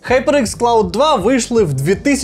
HyperX Cloud 2 вийшли в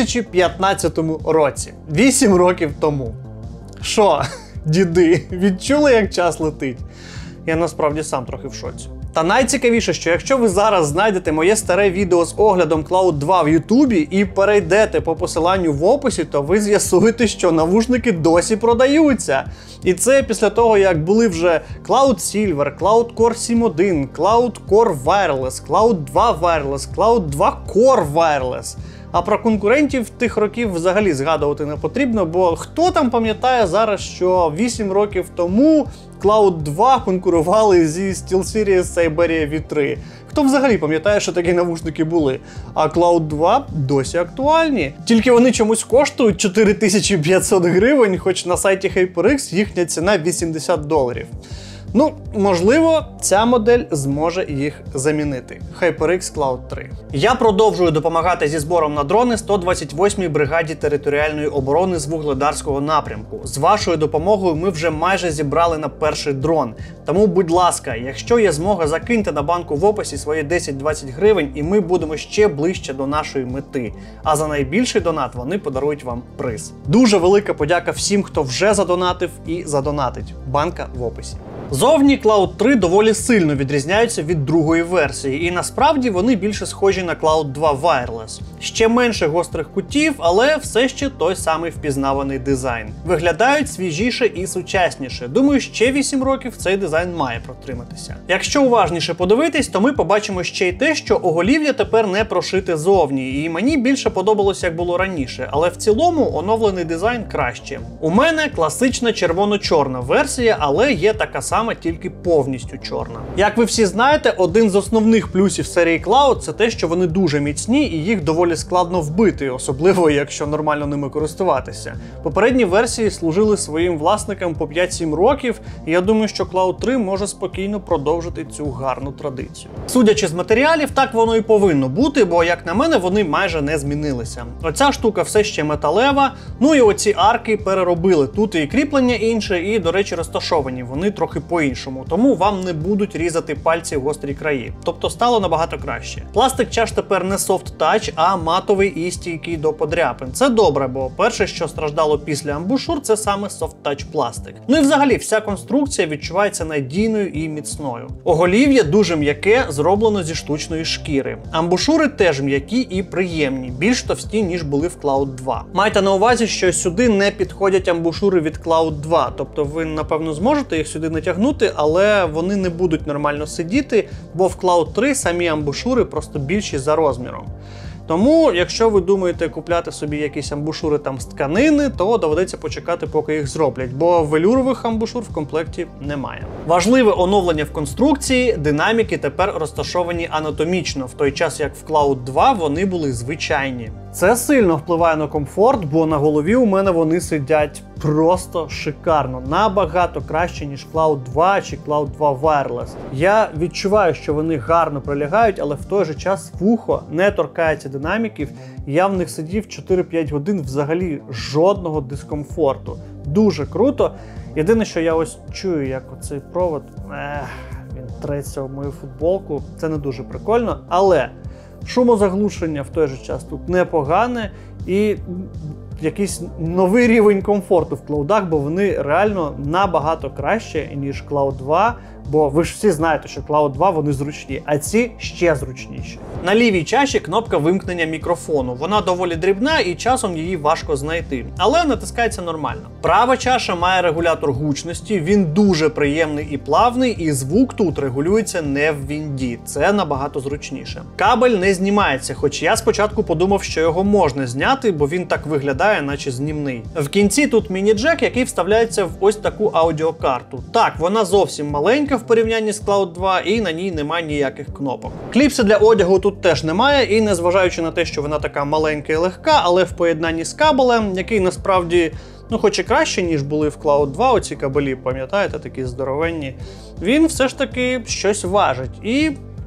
2015 році, 8 років тому. Що, діди, відчули, як час летить? Я насправді сам трохи в шоці. Та найцікавіше, що якщо ви зараз знайдете моє старе відео з оглядом Cloud 2 в Ютубі і перейдете по посиланню в описі, то ви з'ясуєте, що навушники досі продаються. І це після того, як були вже Cloud Silver, Cloud Core 7.1, Cloud Core Wireless, Cloud 2 Wireless, Cloud 2 Core Wireless. А про конкурентів тих років взагалі згадувати не потрібно, бо хто там пам'ятає зараз, що 8 років тому Cloud 2 конкурували зі SteelSeries Cyberia V3? Хто взагалі пам'ятає, що такі навушники були? А Cloud 2 досі актуальні. Тільки вони чомусь коштують 4500 гривень, хоч на сайті HyperX їхня ціна $80. Ну, можливо, ця модель зможе їх замінити. HyperX Cloud 3. Я продовжую допомагати зі збором на дрони 128-й бригаді територіальної оборони з Вугледарського напрямку. З вашою допомогою ми вже майже зібрали на перший дрон. Тому, будь ласка, якщо є змога, закиньте на банку в описі свої 10-20 гривень і ми будемо ще ближче до нашої мети. А за найбільший донат вони подарують вам приз. Дуже велика подяка всім, хто вже задонатив і задонатить. Банка в описі. Зовні Cloud 3 доволі сильно відрізняються від другої версії, і насправді вони більше схожі на Cloud 2 Wireless. Ще менше гострих кутів, але все ще той самий впізнаваний дизайн. Виглядають свіжіше і сучасніше. Думаю, ще 8 років цей дизайн має протриматися. Якщо уважніше подивитись, то ми побачимо ще й те, що оголів'я тепер не прошите зовні, і мені більше подобалося, як було раніше, але в цілому оновлений дизайн краще. У мене класична червоно-чорна версія, але є така сама, тільки повністю чорна. Як ви всі знаєте, один з основних плюсів серії Cloud – це те, що вони дуже міцні і їх доволі складно вбити, особливо якщо нормально ними користуватися. Попередні версії служили своїм власникам по 5-7 років, і я думаю, що Cloud 3 може спокійно продовжити цю гарну традицію. Судячи з матеріалів, так воно і повинно бути, бо, як на мене, вони майже не змінилися. Оця штука все ще металева, ну і оці арки переробили. Тут і кріплення інше, і, до речі, розташовані вони трохи по-іншому, тому вам не будуть різати пальці в гострі краї. Тобто стало набагато краще. Пластик чаш тепер не soft touch, а матовий і стійкий до подряпин. Це добре, бо перше, що страждало після амбушур, це саме soft touch пластик. Ну і взагалі вся конструкція відчувається надійною і міцною. Оголів'я дуже м'яке, зроблено зі штучної шкіри. Амбушури теж м'які і приємні, більш товсті, ніж були в Cloud 2. Майте на увазі, що сюди не підходять амбушури від Cloud 2, тобто ви, напевно, зможете їх сюди натягнути, але вони не будуть нормально сидіти, бо в Cloud 3 самі амбушури просто більші за розміром. Тому, якщо ви думаєте купляти собі якісь амбушури там з тканини, то доведеться почекати, поки їх зроблять, бо велюрових амбушур в комплекті немає. Важливе оновлення в конструкції – динаміки тепер розташовані анатомічно, в той час як в Cloud 2 вони були звичайні. Це сильно впливає на комфорт, бо на голові у мене вони сидять просто шикарно, набагато краще, ніж Cloud 2 чи Cloud 2 Wireless. Я відчуваю, що вони гарно прилягають, але в той же час вухо не торкається динаміків, і я в них сидів 4-5 годин взагалі жодного дискомфорту. Дуже круто. Єдине, що я ось чую, як оцей провод, він треться в мою футболку, це не дуже прикольно, але шумозаглушення в той же час тут непогане і якийсь новий рівень комфорту в клаудах, бо вони реально набагато краще, ніж Cloud 2, бо ви ж всі знаєте, що Cloud 2 вони зручні, а ці ще зручніші. На лівій чаші кнопка вимкнення мікрофону. Вона доволі дрібна і часом її важко знайти, але натискається нормально. Права чаша має регулятор гучності, він дуже приємний і плавний, і звук тут регулюється не в вінді. Це набагато зручніше. Кабель не знімається, хоч я спочатку подумав, що його можна зняти, бо він так виглядає, наче знімний. В кінці тут міні-джек, який вставляється в ось таку аудіокарту. Так, вона зовсім маленька в порівнянні з Cloud 2, і на ній немає ніяких кнопок. Кліпси для одягу тут теж немає, і незважаючи на те, що вона така маленька і легка, але в поєднанні з кабелем, який насправді, ну хоч і краще, ніж були в Cloud 2, оці кабелі, пам'ятаєте, такі здоровенні, він все ж таки щось важить. І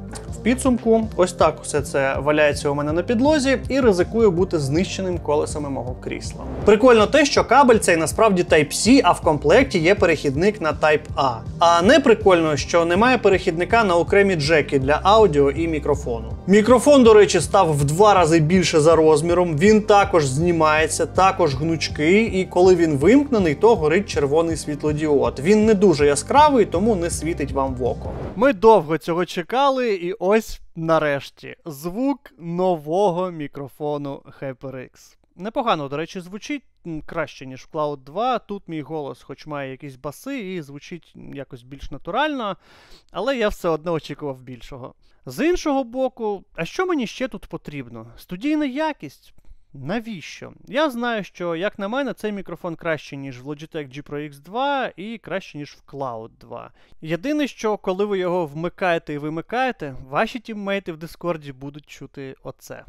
В підсумку, ось так все це валяється у мене на підлозі і ризикує бути знищеним колесами мого крісла. Прикольно те, що кабель цей насправді Type-C, а в комплекті є перехідник на Type-A. А не прикольно, що немає перехідника на окремі джеки для аудіо і мікрофону. Мікрофон, до речі, став в 2 рази більше за розміром, він також знімається, також гнучкий, і коли він вимкнений, то горить червоний світлодіод. Він не дуже яскравий, тому не світить вам в око. Ми довго цього чекали, і ось нарешті звук нового мікрофону HyperX. Непогано, до речі, звучить краще, ніж в Cloud 2. Тут мій голос хоч має якісь баси і звучить якось більш натурально, але я все одно очікував більшого. З іншого боку, а що мені ще тут потрібно? Студійна якість? Навіщо? Я знаю, що, як на мене, цей мікрофон краще, ніж в Logitech G Pro X2 і краще, ніж в Cloud 2. Єдине, що коли ви його вмикаєте і вимикаєте, ваші тіммейти в Discord будуть чути оце.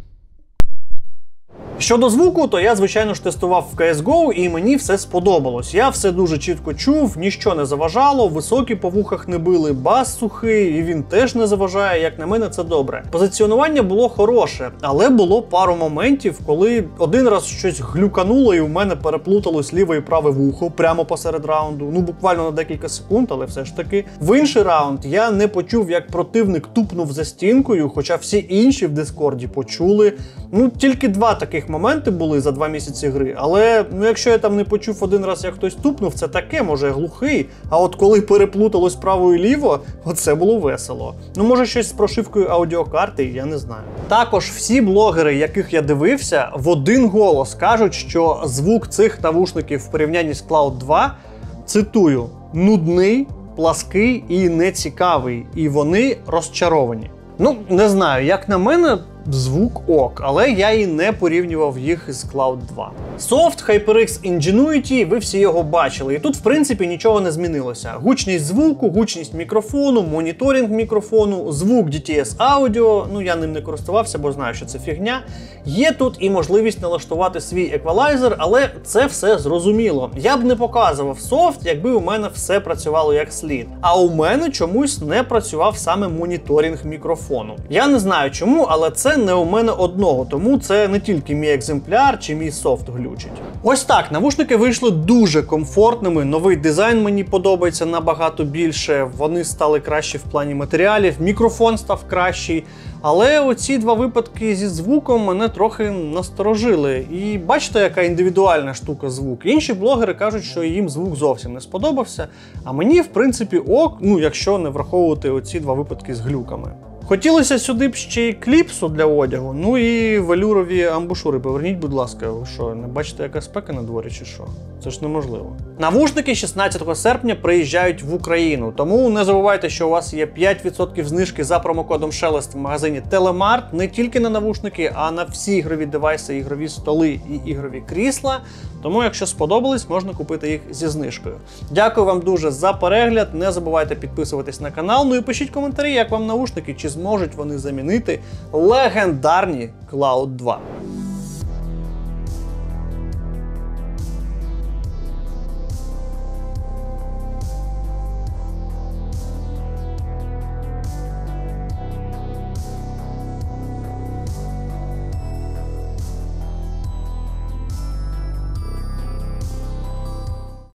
Щодо звуку, то я, звичайно ж, тестував в CSGO, і мені все сподобалось. Я все дуже чітко чув, ніщо не заважало, високі по вухах не били, бас сухий, і він теж не заважає, як на мене, це добре. Позиціонування було хороше, але було пару моментів, коли один раз щось глюкануло і в мене переплуталось ліве і праве вухо прямо посеред раунду, ну буквально на декілька секунд, але все ж таки. В інший раунд я не почув, як противник тупнув за стінкою, хоча всі інші в Дискорді почули. Ну, тільки 2 таких моменти були за 2 місяці гри, але якщо я там не почув один раз, як хтось тупнув, це таке, може глухий, а от коли переплуталось право і ліво, оце було весело. Ну, може щось з прошивкою аудіокарти, я не знаю. Також всі блогери, яких я дивився, в один голос кажуть, що звук цих навушників в порівнянні з Cloud 2, цитую, нудний, плаский і нецікавий, і вони розчаровані. Ну, не знаю, як на мене, звук ок, але я і не порівнював їх із Cloud 2. Софт HyperX Ingenuity, ви всі його бачили, і тут в принципі нічого не змінилося. Гучність звуку, гучність мікрофону, моніторинг мікрофону, звук DTS аудіо, ну я ним не користувався, бо знаю, що це фігня. Є тут і можливість налаштувати свій еквалайзер, але це все зрозуміло. Я б не показував софт, якби у мене все працювало як слід. А у мене чомусь не працював саме моніторинг мікрофону. Я не знаю чому, але це не у мене одного, тому це не тільки мій екземпляр чи мій софт глючить. Ось так, навушники вийшли дуже комфортними, новий дизайн мені подобається набагато більше, вони стали кращі в плані матеріалів, мікрофон став кращий, але оці 2 випадки зі звуком мене трохи насторожили. І бачите, яка індивідуальна штука звук. Інші блогери кажуть, що їм звук зовсім не сподобався, а мені, в принципі, ок, ну якщо не враховувати оці 2 випадки з глюками. Хотілося сюди б ще й кліпсу для одягу, ну і велюрові амбушури. Поверніть, будь ласка, ви що, не бачите, яка спека на дворі чи що? Це ж неможливо. Навушники 16 серпня приїжджають в Україну, тому не забувайте, що у вас є 5% знижки за промокодом Шелест в магазині Телемарт не тільки на навушники, а на всі ігрові девайси, ігрові столи і ігрові крісла. Тому, якщо сподобались, можна купити їх зі знижкою. Дякую вам дуже за перегляд, не забувайте підписуватись на канал, ну і пишіть коментарі, як вам навушники, чи зможуть вони замінити легендарні Cloud 2.